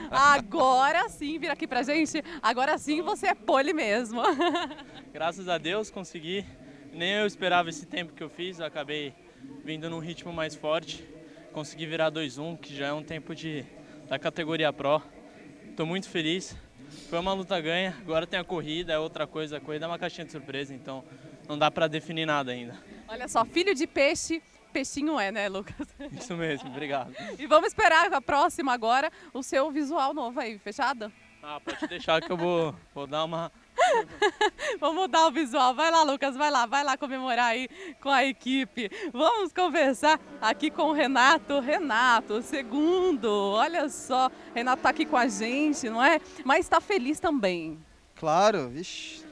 Agora sim, vira aqui pra gente. Agora sim você é pole mesmo. Graças a Deus consegui. Nem eu esperava esse tempo que eu fiz. Eu acabei vindo num ritmo mais forte. Consegui virar 2:1, que já é um tempo da categoria Pro. Estou muito feliz. Foi uma luta ganha. Agora tem a corrida, é outra coisa. A corrida é uma caixinha de surpresa, então não dá para definir nada ainda. Olha só, filho de peixe, peixinho é, né, Lucas? Isso mesmo, obrigado. E vamos esperar a próxima agora, o seu visual novo aí, fechado? Pode deixar que eu vou dar uma... Vamos mudar o visual. Vai lá, Lucas, vai lá comemorar aí com a equipe. Vamos conversar aqui com o Renato. Renato, segundo, olha só, Renato tá aqui com a gente, não é? Mas está feliz também. Claro, vixe,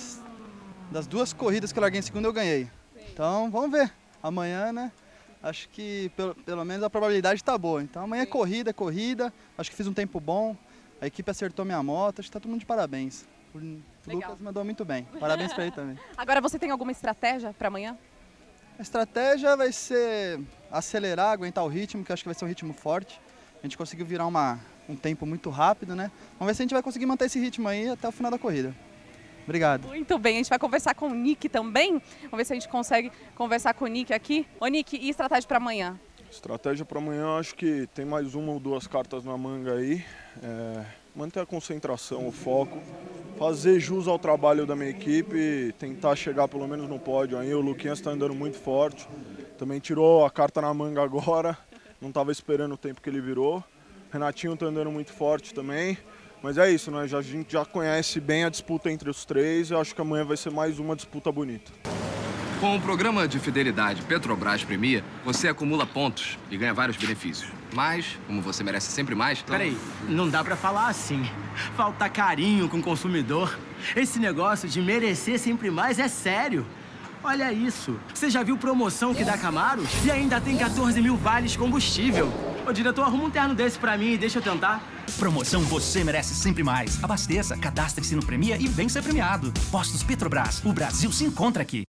das 2 corridas que eu larguei em segundo eu ganhei. Sim. Então vamos ver, amanhã, né? Acho que pelo menos a probabilidade está boa. Então amanhã é corrida, acho que fiz um tempo bom, a equipe acertou minha moto, acho que tá todo mundo de parabéns. O Lucas mandou muito bem. Parabéns para ele também. Agora você tem alguma estratégia para amanhã? A estratégia vai ser acelerar, aguentar o ritmo, que eu acho que vai ser um ritmo forte. A gente conseguiu virar um tempo muito rápido, né? Vamos ver se a gente vai conseguir manter esse ritmo aí até o final da corrida. Obrigado. Muito bem, a gente vai conversar com o Nick também. Vamos ver se a gente consegue conversar com o Nick aqui. Ô Nick, e estratégia para amanhã? Estratégia para amanhã, acho que tem mais 1 ou 2 cartas na manga aí. Manter a concentração, o foco, fazer jus ao trabalho da minha equipe, tentar chegar pelo menos no pódio. Aí o Luquinhas está andando muito forte, também tirou a carta na manga agora, não estava esperando o tempo que ele virou. O Renatinho está andando muito forte também, mas é isso, né? A gente já conhece bem a disputa entre os 3 e acho que amanhã vai ser mais uma disputa bonita. Com o programa de fidelidade Petrobras Premia, você acumula pontos e ganha vários benefícios. Mas, como você merece sempre mais... Peraí, não dá pra falar assim. Falta carinho com o consumidor. Esse negócio de merecer sempre mais é sério. Olha isso. Você já viu promoção que dá Camaro? E ainda tem 14 mil vales combustível. Ô, diretor, arruma um terno desse pra mim e deixa eu tentar. Promoção Você Merece Sempre Mais. Abasteça, cadastre-se no Premia e vem ser premiado. Postos Petrobras. O Brasil se encontra aqui.